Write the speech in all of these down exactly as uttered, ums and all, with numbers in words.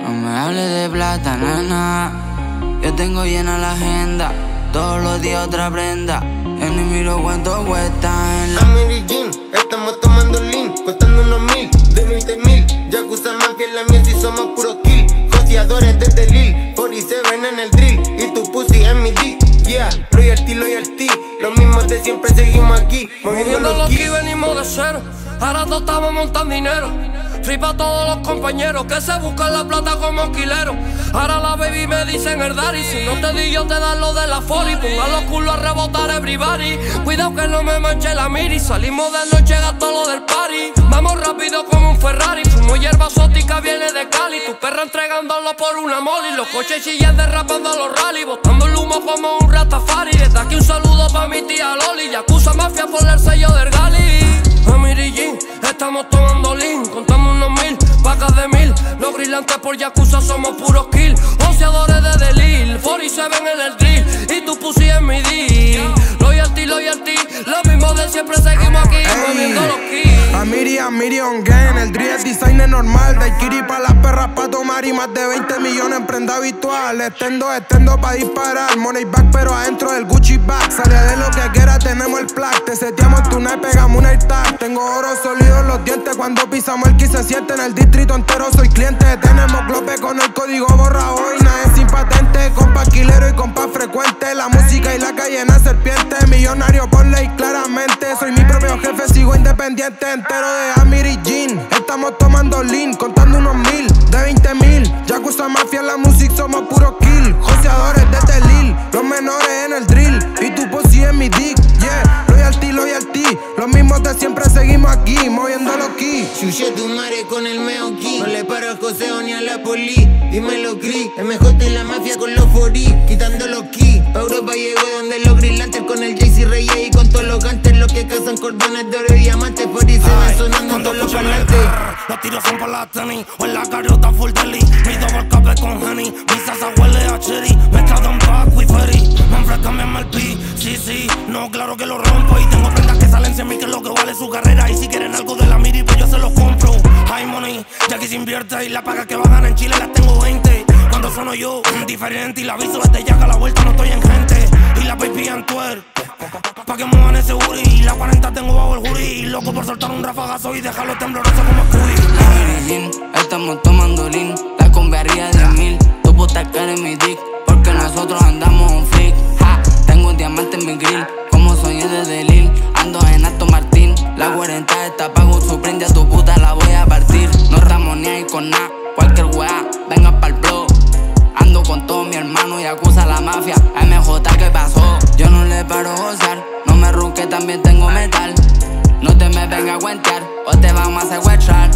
No me hables de plata, nana. Yo tengo llena la agenda. Todos los días otra prenda. Yo ni miro cuánto cuesta en la Mary Jean, estamos tomando lean, costando unos mil, de mil de mil. Yakuza Mafia en la mía si somos puros kill. Joseadores desde Lil, cuarenta y siete en el drill. Y tu pussy en mi dick, yeah. Royalty, loyalty, los mismos de siempre seguimos aquí. Moviendo los que venimos de cero. Ahora todos estamos montando dinero. Free pa' todos los compañeros que se buscan la plata como alquileros. Ahora la baby me dicen el daddy. Si no te di yo te dan lo de la fori. Ponga los culos a rebotar everybody. Cuidado que no me manche la miri. Salimos de noche, gasto lo del party. Vamos rápido como un Ferrari. Fumo hierba exótica, viene de Cali. Tu perra entregándolo por una moli. Los coches chillan derrapando los rally. Botando el humo como un ratafari. Desde aquí un saludo pa' mi tía Loli. Yakuza Mafia por el sello del Gali. A Mary Jean, estamos tomando lean. Contamos unos mil, vacas de mil. Los grillantes por Yakuza somos puros kill. Onceadores de Delil, cuarenta y siete en el drill. Y tu pussy en mi D. Loyalty, loyalty, lo mismo de siempre seguimos aquí, moviendo los keys. Amiri, Amiri on game, el drill es designer normal. Daiquiri pa' las perras pa' tomar y más de veinte millones en prenda habitual. Estendo, estendo pa' disparar, money back pero adentro del Gucci bag. Sale de lo que quiera, tenemos el plaque. Te seteamos tu night, pegamos un AirTag. Tengo oro sólido en los dientes cuando pisamos el que se siente en el distrito entero. Soy cliente, tenemos globe con el código borrado y nadie sin patente. Compa alquilero y compa frecuente, la música y la calle en la serpiente. Millonario por ley claramente, soy mi propio jefe, sigo independiente. Entero de Amiri Jean, estamos tomando lean, contando unos mil, de veinte mil. Yakuza Mafia en la música somos puros kill. Joseadores desde Lil, los menores en el drill. Y tu pussy en mi dick, yeah. Loyalty, loyalty, los mismos de siempre seguimos aquí, moviendo los keys. Chuché tu madre con el meoqui. No le paro al joseo ni a la poli. Dímelo, Cri, M J y la mafia con los cuarenta, quitando los keys. Pa' Europa llego donde los grillantes con el Jay-Z Reyes y con todos los gantes. Los que cazan cordones de oro y diamantes. Por y se van sonando en todos los parlantes. Los tiros son por la tenis, o en la carrota full deli. Mi double café con Henny, mi salsa huele a cherry. Mezclado en Paco y Ferry, Manfred cámbiame el pi. Sí, sí, no, claro que lo rompo. Y tengo prendas que salen cien mil, que es lo que vale su carrera. Y si quieren algo de la Miri, pues yo se los compro. High money, ya que se invierte. Y las pagas que bajan en Chile las tengo veinte. Cuando sueno yo, diferente. Y la aviso desde ya que a la vuelta no estoy en gente. Y la baby en twerk, pa' que muevan ese booty. Y la cuarenta tengo bajo el jury. Loco por soltar un rafagazo y dejarlo tembloroso como Scooby. Estamos tomando lean, la combi arriba de mil. Tu puta cara en mi dick, porque nosotros andamos un freak. Ja, tengo un diamante en mi grill, como soñé desde Lil. Ando en Aston Martin, la cuarenta está pago su prende. A tu puta la voy a partir. No ramos ni ahí con nada, cualquier weá, venga pa'l blog. Ando con todo mi hermano y acusa a la mafia. M J, ¿qué pasó? Yo no le paro a gozar, no me ronque, también tengo metal. No te me venga a cuentear, o te vamos a secuestrar.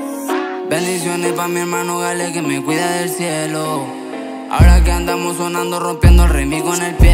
Bendiciones pa' mi hermano Gale que me cuida del cielo. Ahora que andamos sonando, rompiendo el remix con el pie.